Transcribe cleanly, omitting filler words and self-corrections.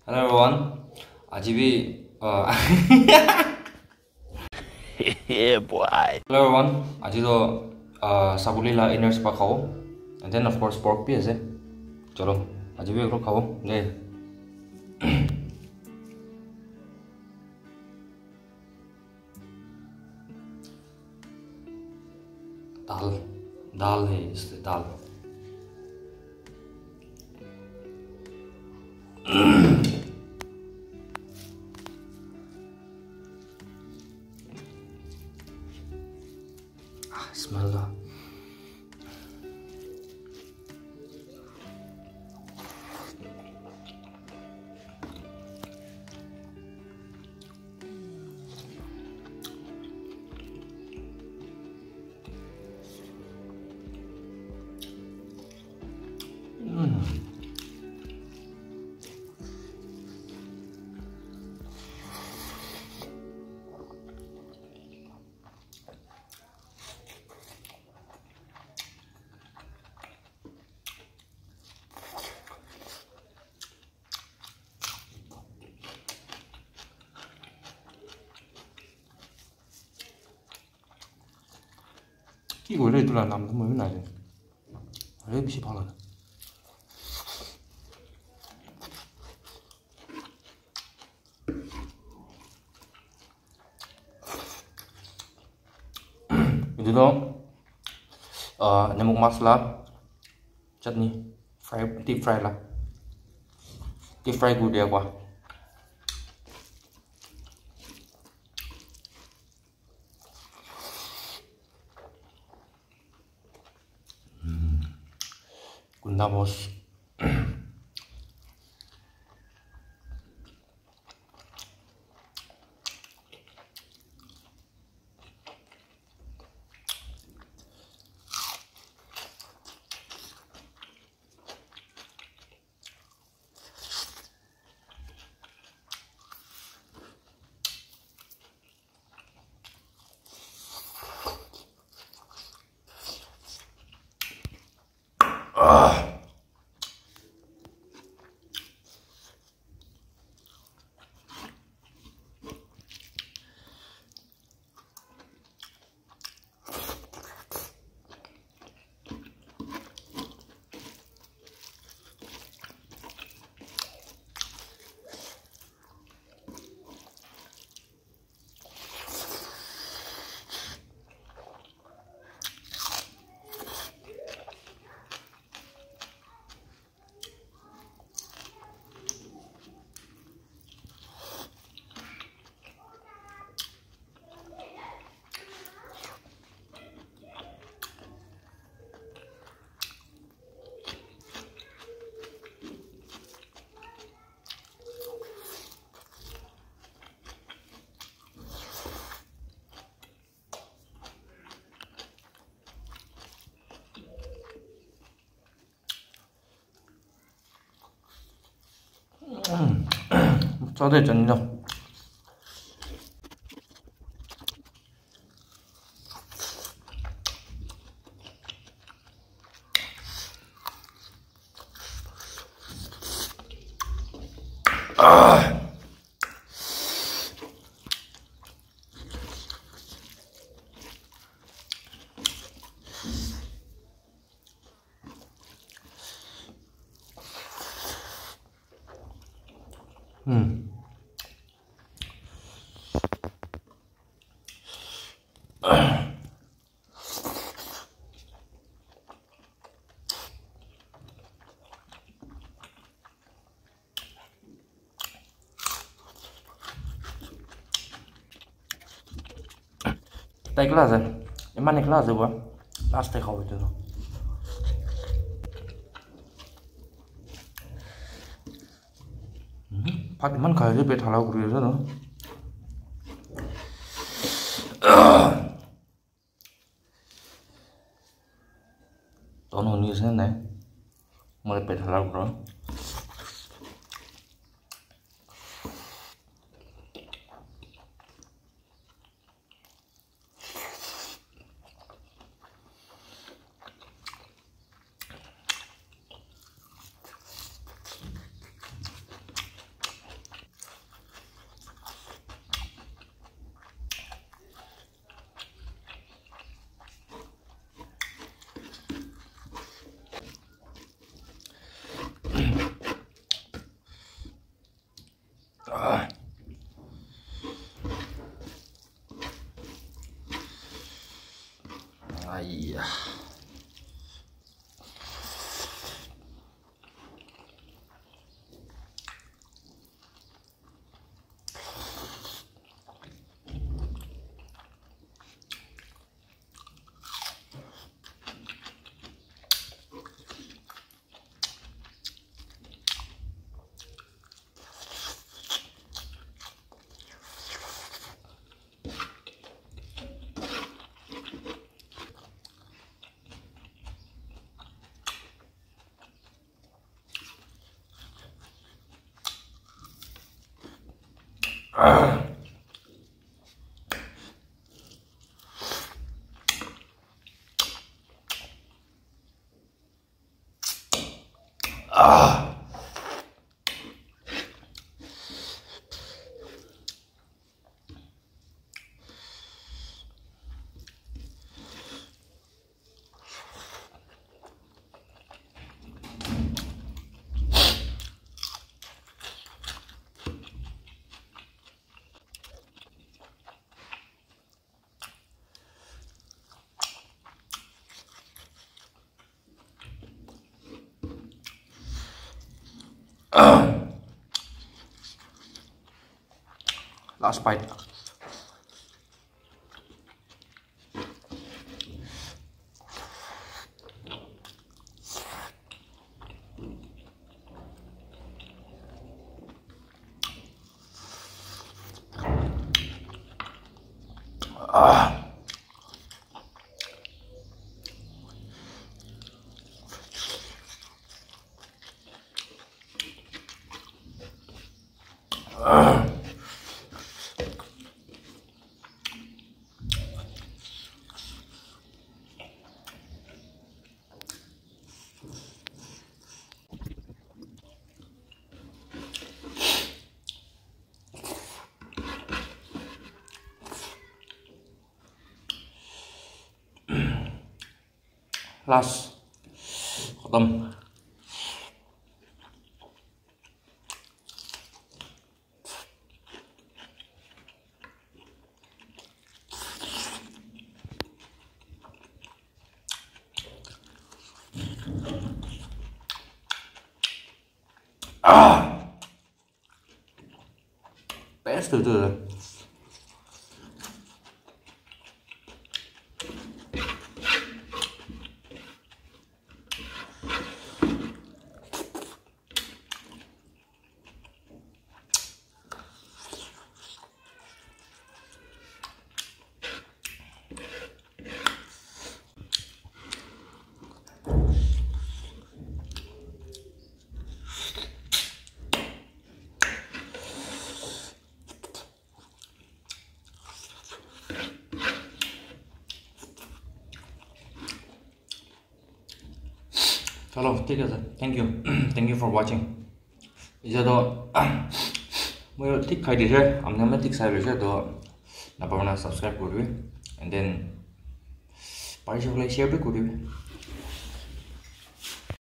Hello everyone. Aji bhi Yeah, boy. hello everyone. Aji do sabuli la inners pa khao. And then of course pork pi ase. Chalo. Aji bhi ekro khao. Ne. Dal. Dal hai isliye dal. Smell the কি কৰিলে এইটো নামটো মই নাজানো আৰে বেছি ভাল লাগে itu nyamuk masala chutney fry deep fry lah deep fry gu dia kwa gunda bos cho để chân đâu tay kelas ya emang kelas ya gua pasti kau itu Fatima kaya dia bethalau guru itu no tahun ini sih nih mulai bethalau guru Ai. Last bite. Last खत्म. Best từ từ. चलो ठीक है sir. Thank you. Thank you for watching. इसे तो मैं ठीक खाई दिसे. हमने मैं ठीक साइड दिसे तो ना पावना सब्सक्राइब करिबे एंड देन पारिसबलाई शेयर भी करिबे.